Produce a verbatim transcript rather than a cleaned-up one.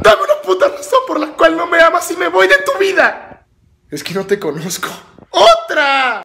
Dame una puta razón por la cual no me amas y me voy de tu vida. Es que no te conozco. ¡Otra!